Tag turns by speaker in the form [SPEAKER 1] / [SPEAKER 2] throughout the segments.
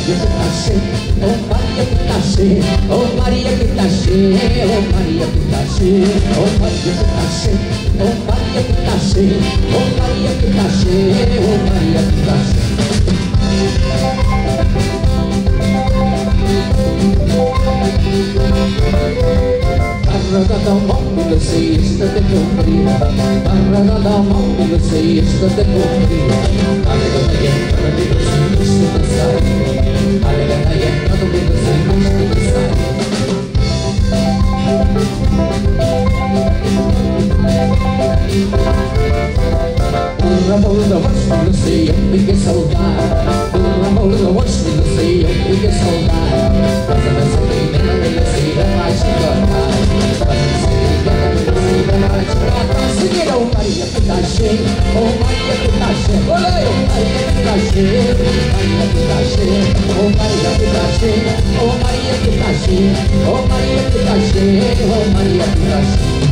[SPEAKER 1] Maria que tá cheia, oh Maria que tá cheia, oh Maria que tá cheia, oh Maria que tá cheia, oh Maria que tá cheia, oh Maria que tá cheia, oh Maria que tá cheia, oh Maria que tá cheia. Carregada ao mão e você está de cumprir, carregada ao mão e você está de cumprir, carregada e entra de você está de sair, carregada e entra de você está de sair. O amor da voz não sei, eu fiquei saudade, o amor da voz não sei, eu fiquei saudade, mas a nossa primeira nem sei, não vai te cortar. Seguiram o Maria que tá cheia, oh Maria que tá cheia, olha o Maria que tá cheia, Maria que tá cheia, oh Maria que tá cheia, oh Maria que tá cheia, oh Maria que tá cheia, oh Maria que tá cheia.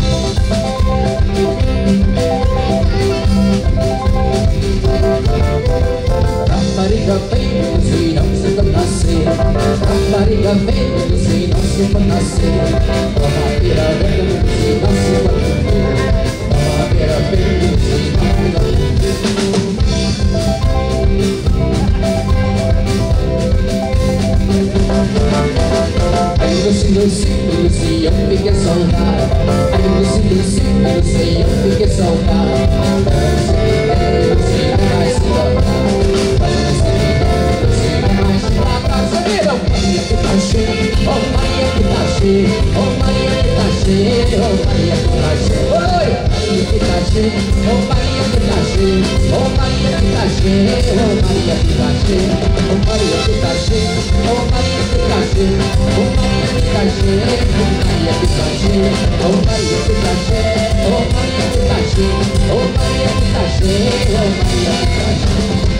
[SPEAKER 1] Rapariga vem, você não se vai nascer, rapariga vem, você não se vai nascer, uma pira vem, você não se vai comer, uma pira vem, você não se vai comer. Ai, Lucy, eu fiquei saudade, ai, Lucy, eu fiquei saudade, você não vai se tornar. Maria que tá cheia, oh Maria que tá cheia, oh Maria que tá cheia, oh Maria que tá cheia, oi! Maria que tá cheia, oh Maria que tá cheia, oh Maria que tá cheia, oh Maria que tá cheia, oh Maria que tá cheia, oh Maria que tá cheia, oh Maria que tá cheia, oh Maria que tá cheia, oh Maria que tá cheia, oh Maria que tá cheia, oh Maria que tá cheia, oh Maria que tá cheia.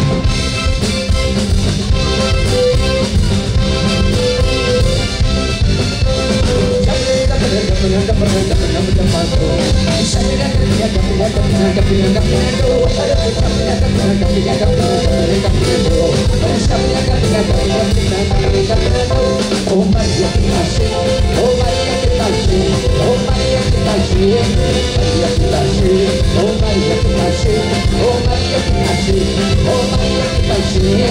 [SPEAKER 1] Oh Maria que tá cheia, oh Maria que tá cheia, oh Maria que tá cheia, Maria que tá cheia, oh Maria que tá cheia, oh Maria que tá cheia, oh Maria que tá cheia,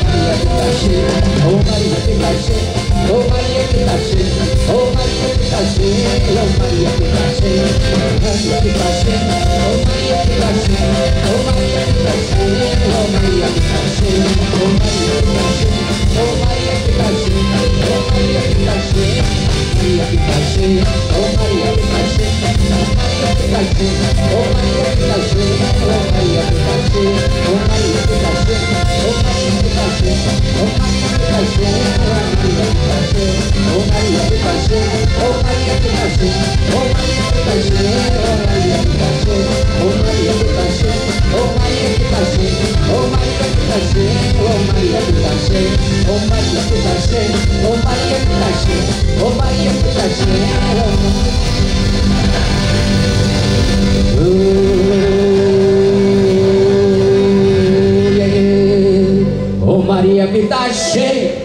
[SPEAKER 1] oh Maria que tá cheia, oh Maria que tá cheia, oh Maria que tá cheia, oh Maria que tá cheia, Maria que tá cheia, oh Maria que tá cheia, oh Maria que tá cheia, oh Maria que tá cheia, oh Maria que tá cheia, oh Maria que tá cheia, oh Maria que tá cheia, Maria que tá cheia, oh Maria que tá cheia, Maria que tá cheia, oh Maria que tá cheia, oh Maria que tá cheia, oh Maria que tá cheia, oh Maria que tá cheia, oh Maria que tá cheia, oh Maria que tá cheia, oh Maria que tá cheia, oh Maria que tá cheia, oh Maria que tá cheia, oh Maria que tá cheia, oh Maria que tá cheia, oh Maria que tá cheia, oh Maria que tá cheia, oh Maria que tá cheia, oh Maria que tá cheia, oh Maria que tá cheia. Oh Maria que tá cheia.